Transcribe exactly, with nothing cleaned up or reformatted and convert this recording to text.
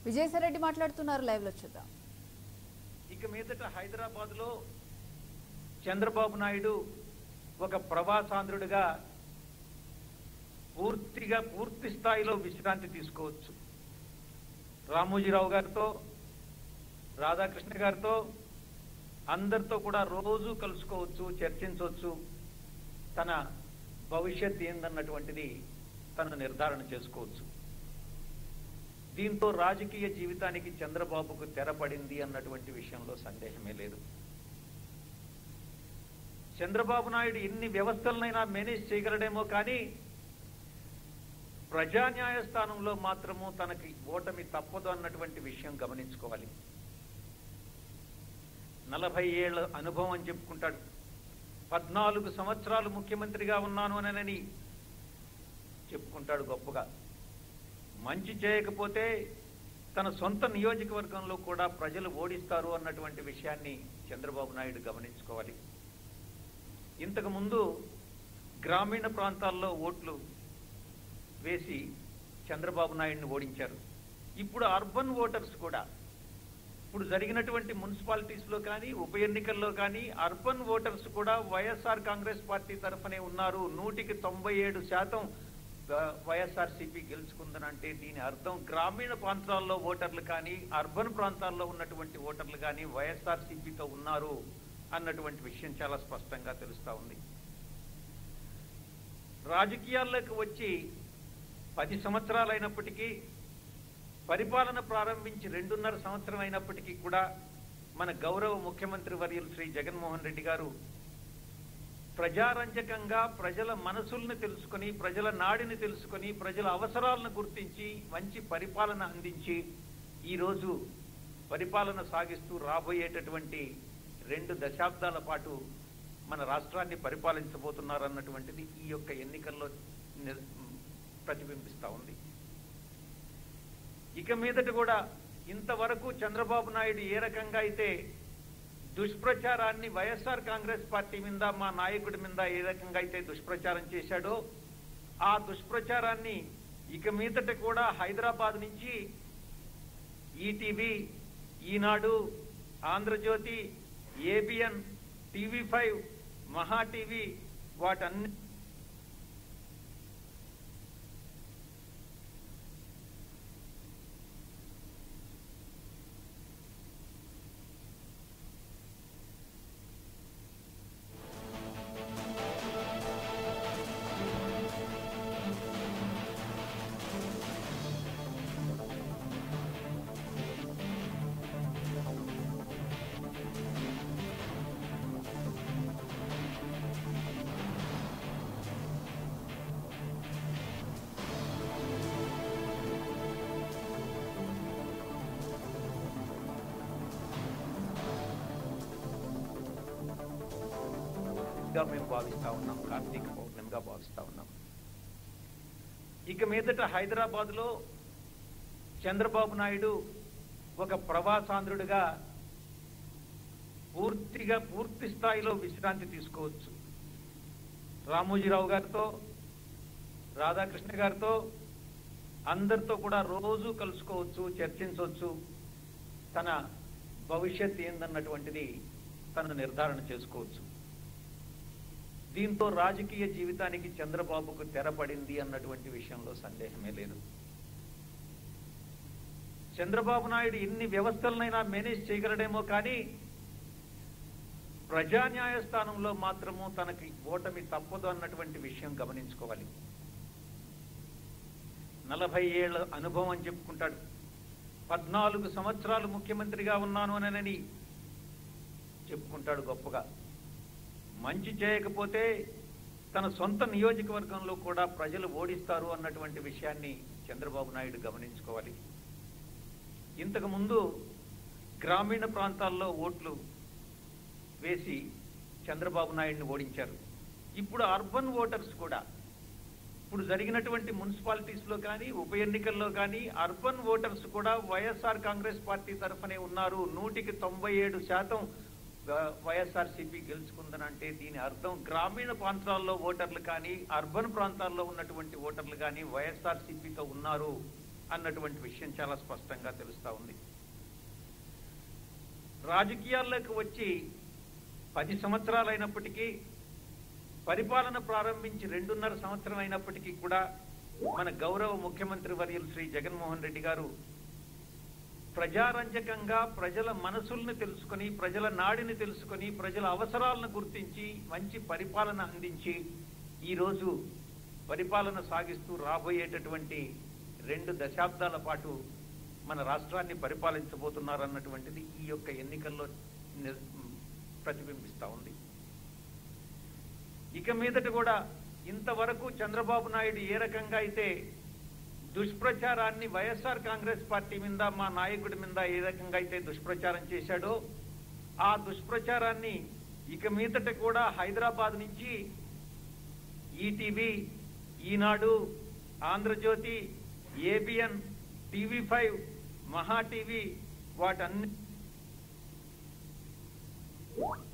విజయసాయిరెడ్డి మాట్లాడుతున్నారు, లైవ్ లో చూద్దాం. ఇక మీదట హైదరాబాద్ లో చంద్రబాబు నాయుడు ఒక ప్రవాసాంధ్రుడిగా పూర్తిగా పూర్తి స్థాయిలో విశ్రాంతి తీసుకోవచ్చు. రామోజీరావు గారితో, రాధాకృష్ణ గారితో అందరితో కూడా రోజు కలుసుకోవచ్చు, చర్చించవచ్చు. తన భవిష్యత్ ఏందన్నటువంటిది తను నిర్ధారణ చేసుకోవచ్చు. దీంతో రాజకీయ జీవితానికి చంద్రబాబుకు తెరపడింది అన్నటువంటి విషయంలో సందేహమే లేదు. చంద్రబాబు నాయుడు ఎన్ని వ్యవస్థలనైనా మేనేజ్ చేయగలడేమో కానీ ప్రజా న్యాయస్థానంలో మాత్రము తనకి ఓటమి తప్పదు అన్నటువంటి విషయం గమనించుకోవాలి. నలభై ఏళ్ల అనుభవం అని చెప్పుకుంటాడు. పద్నాలుగు సంవత్సరాలు ముఖ్యమంత్రిగా ఉన్నాను అని చెప్పుకుంటాడు గొప్పగా. మంచి చేయకపోతే తన సొంత నియోజకవర్గంలో కూడా ప్రజలు ఓడిస్తారు అన్నటువంటి విషయాన్ని చంద్రబాబు నాయుడు గమనించుకోవాలి. ఇంతకు ముందు గ్రామీణ ప్రాంతాల్లో ఓట్లు వేసి చంద్రబాబు నాయుడిని ఓడించారు. ఇప్పుడు అర్బన్ ఓటర్స్ కూడా ఇప్పుడు జరిగినటువంటి మున్సిపాలిటీస్ లో కానీ ఉప ఎన్నికల్లో కానీ అర్బన్ ఓటర్స్ కూడా వైఎస్ఆర్ కాంగ్రెస్ పార్టీ తరఫునే ఉన్నారు. నూటికి తొంభై ఏడు శాతం వైఎస్ఆర్సీపీ గెలుచుకుందనంటే దీని అర్థం గ్రామీణ ప్రాంతాల్లో ఓటర్లు కానీ అర్బన్ ప్రాంతాల్లో ఉన్నటువంటి ఓటర్లు కానీ వైఎస్ఆర్సీపీతో ఉన్నారు అన్నటువంటి విషయం చాలా స్పష్టంగా తెలుస్తా ఉంది. రాజకీయాల్లోకి వచ్చి పది సంవత్సరాలు అయినప్పటికీ, పరిపాలన ప్రారంభించి రెండున్నర సంవత్సరం అయినప్పటికీ కూడా మన గౌరవ ముఖ్యమంత్రి వర్యులు శ్రీ జగన్మోహన్ రెడ్డి గారు ప్రజారంజకంగా ప్రజల మనసుల్ని తెలుసుకొని, ప్రజల నాడిని తెలుసుకొని, ప్రజల అవసరాలను గుర్తించి మంచి పరిపాలన అందించి ఈరోజు పరిపాలన సాగిస్తూ రాబోయేటటువంటి రెండు దశాబ్దాల పాటు మన రాష్ట్రాన్ని పరిపాలించబోతున్నారన్నటువంటిది ఈ యొక్క ఎన్నికల్లో ప్రతిబింబిస్తూ ఉంది. ఇక మీదట కూడా ఇంతవరకు చంద్రబాబు నాయుడు ఏ రకంగా అయితే దుష్ప్రచారాన్ని వైఎస్ఆర్ కాంగ్రెస్ పార్టీ మీద, మా నాయకుడి మీద ఏ రకంగా అయితే దుష్ప్రచారం చేశాడో ఆ దుష్ప్రచారాన్ని ఇక మీదట కూడా హైదరాబాద్ నుంచి ETV, Eenadu, Andhra Jyothy, ABN, TV five, Maha TV వాటన్ని మేము భావిస్తా ఉన్నాం, కార్తీక పౌర్ణమిగా భావిస్తా ఉన్నాం. ఇక మీదట హైదరాబాద్ లో చంద్రబాబు నాయుడు ఒక ప్రవాసాంధ్రుడిగా పూర్తిగా పూర్తి స్థాయిలో విశ్రాంతి తీసుకోవచ్చు. రామోజీరావు గారితో, రాధాకృష్ణ గారితో అందరితో కూడా రోజు కలుసుకోవచ్చు, చర్చించవచ్చు. తన భవిష్యత్ ఏందన్నటువంటిది తను నిర్ధారణ చేసుకోవచ్చు. దీంతో రాజకీయ జీవితానికి చంద్రబాబుకు తెరపడింది అన్నటువంటి విషయంలో సందేహమే లేదు. చంద్రబాబు నాయుడు ఎన్ని వ్యవస్థలనైనా మేనేజ్ చేయగలడేమో కానీ ప్రజా న్యాయస్థానంలో మాత్రము తనకి ఓటమి తప్పదు అన్నటువంటి విషయం గమనించుకోవాలి. నలభై ఏళ్ల అనుభవం అని చెప్పుకుంటాడు. పద్నాలుగు సంవత్సరాలు ముఖ్యమంత్రిగా ఉన్నాను అని చెప్పుకుంటాడు గొప్పగా. మంచి చేయకపోతే తన సొంత నియోజకవర్గంలో కూడా ప్రజలు ఓడిస్తారు అన్నటువంటి విషయాన్ని చంద్రబాబు నాయుడు గమనించుకోవాలి. ఇంతకు ముందు గ్రామీణ ప్రాంతాల్లో ఓట్లు వేసి చంద్రబాబు నాయుడిని ఓడించారు. ఇప్పుడు అర్బన్ ఓటర్స్ కూడా ఇప్పుడు జరిగినటువంటి మున్సిపాలిటీస్ లో కానీ ఉప ఎన్నికల్లో కానీ అర్బన్ ఓటర్స్ కూడా వైఎస్ఆర్ కాంగ్రెస్ పార్టీ తరఫునే ఉన్నారు. నూటికి తొంభై ఏడు శాతం వైఎస్ఆర్సీపీ గెలుచుకుందనంటే దీని అర్థం గ్రామీణ ప్రాంతాల్లో ఓటర్లు కానీ అర్బన్ ప్రాంతాల్లో ఉన్నటువంటి ఓటర్లు కానీ వైఎస్ఆర్సీపీతో ఉన్నారు అన్నటువంటి విషయం చాలా స్పష్టంగా తెలుస్తూ ఉంది. రాజకీయాల్లోకి వచ్చి పది సంవత్సరాలైనప్పటికీ, పరిపాలన ప్రారంభించి రెండున్నర సంవత్సరం అయినప్పటికీ కూడా మన గౌరవ ముఖ్యమంత్రి వర్యులు శ్రీ జగన్మోహన్ రెడ్డి గారు ప్రజారంజకంగా ప్రజల మనసుల్ని తెలుసుకొని, ప్రజల నాడిని తెలుసుకొని, ప్రజల అవసరాలను గుర్తించి మంచి పరిపాలన అందించి ఈరోజు పరిపాలన సాగిస్తూ రాబోయేటటువంటి రెండు దశాబ్దాల పాటు మన రాష్ట్రాన్ని పరిపాలించబోతున్నారన్నటువంటిది ఈ యొక్క ఎన్నికల్లో ప్రతిబింబిస్తూ ఉంది. ఇక మీదట కూడా ఇంతవరకు చంద్రబాబు నాయుడు ఏ రకంగా అయితే దుష్ప్రచారాన్ని వైఎస్ఆర్ కాంగ్రెస్ పార్టీ మీద, మా నాయకుడి మీద ఏ రకంగా అయితే దుష్ప్రచారం చేశాడో, ఆ దుష్ప్రచారాన్ని ఇక మీదట కూడా హైదరాబాద్ నుంచి ETV, Eenadu, Andhra Jyothy, ABN, TV five, Maha TV వాటన్ని